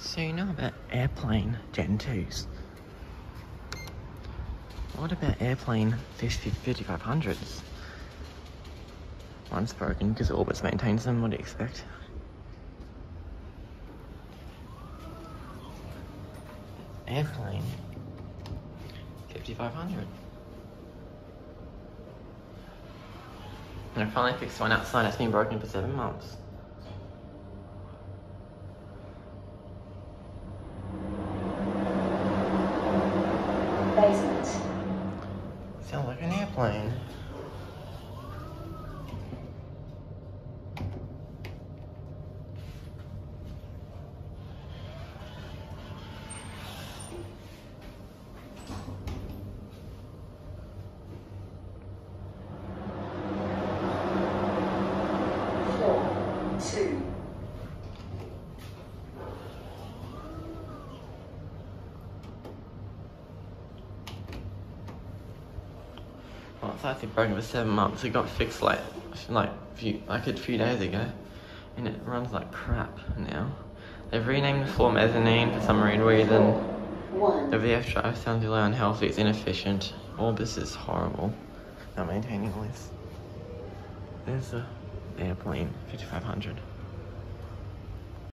So you know about airplane Gen 2s? What about airplane 5500s? One's broken because Orbitz maintains them, what do you expect? Airplane 5500. And I finally fixed one outside, it's been broken for 7 months. Basement. Sounds like an airplane. Floor 2. Well, it's actually broken for 7 months. It got fixed like a few days ago, and it runs like crap now. They've renamed the floor mezzanine for some weird reason. The VF drive sounds really unhealthy. It's inefficient. All this is horrible. Not maintaining all this. There's the airplane 5500.